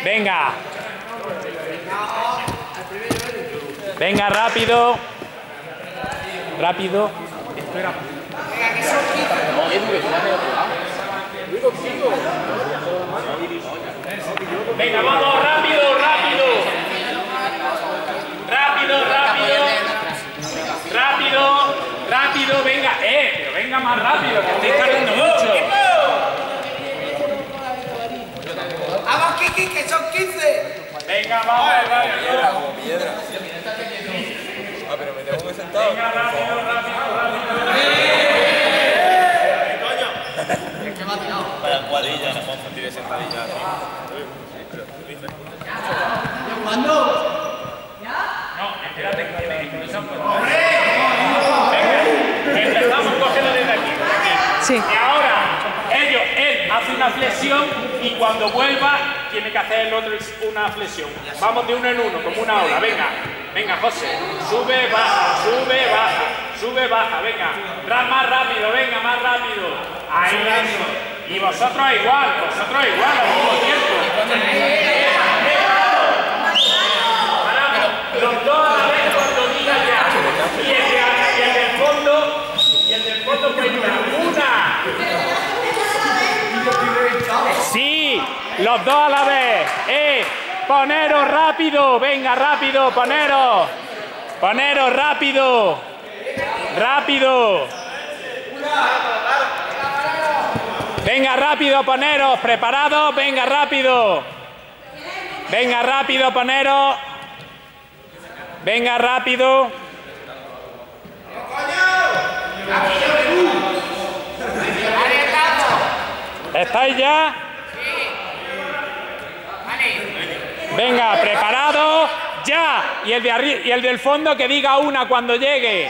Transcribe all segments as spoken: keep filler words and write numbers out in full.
Venga. Venga, rápido. Rápido. Espera. Venga, vamos, rápido, rápido. Rápido, rápido. Rápido, rápido, venga. Eh, pero venga más rápido, que estáis tardando mucho. ¡Vamos, Kiki, que son quince! Venga, vamos, Piedra, como piedra. Ah, pero me tengo que sentar. venga, rápido, rápido, rápido. Es que me ha tirado. Vaya cuadrilla, no puedo sentir sentadilla. ¿Cuándo? No, espérate que tiene que cruzar por ahí. Venga, empezamos, cógelo desde aquí, desde aquí. Sí. Y ahora, ellos, él hace una flexión y cuando vuelva tiene que hacer el otro una flexión. Vamos de uno en uno, como una ola. Venga, venga, José. Sube, baja, sube, baja, sube, baja. Venga, Ra- más rápido, venga, más rápido. Ahí eso. Y vosotros igual, vosotros igual al mismo tiempo. Los dos a la vez cuando diga ya. Y el, de, y el del fondo, y el del fondo cuenta. Una. Sí, los dos a la vez. Eh, poneros rápido, venga, rápido, poneros. Poneros rápido. Rápido. Venga, rápido, poneros. Preparados, venga, rápido. Venga, rápido, poneros. Venga, rápido. ¿Estáis ya? Venga, preparados, ya. Y el de arriba, y el del fondo que diga una cuando llegue.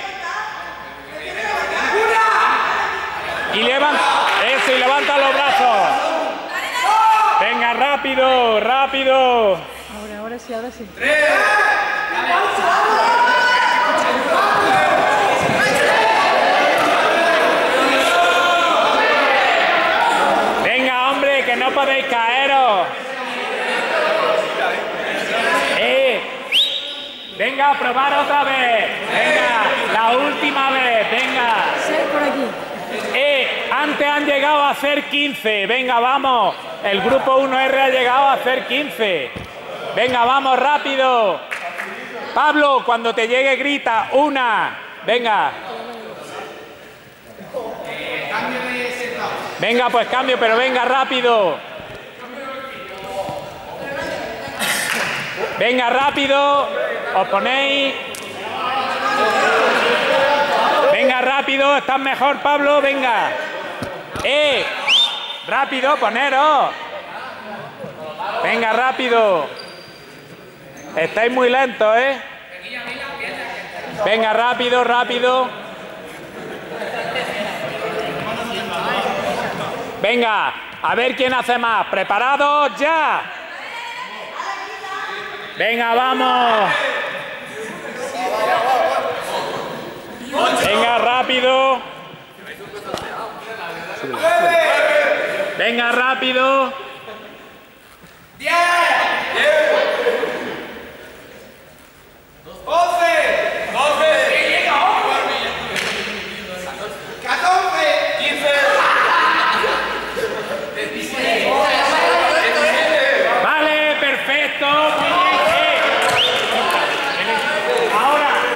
Y levanta, eso, y levanta los brazos. Venga, rápido, rápido. Ahora, ahora sí, ahora sí. Venga, hombre, que no podéis caeros. Eh. Venga, a probar otra vez. Venga, la última vez, venga. Sí, por aquí. Eh, antes han llegado a hacer quince. Venga, vamos. El grupo uno erre ha llegado a hacer quince. Venga, vamos, rápido. Pablo, cuando te llegue grita, una. Venga. Venga, pues cambio, pero venga, rápido. Venga, rápido. Os ponéis. Venga, rápido. Estás mejor, Pablo. Venga. Eh. Rápido, poneros. Venga, rápido. Estáis muy lentos, ¿eh? Venga, rápido, rápido. Venga, a ver quién hace más. ¿Preparados? ¡Ya! Venga, vamos. Venga, rápido. Venga, rápido. ¡Diez! ¡Once! ¡Doce! ¡Catorce! ¡Quince! Vale, perfecto.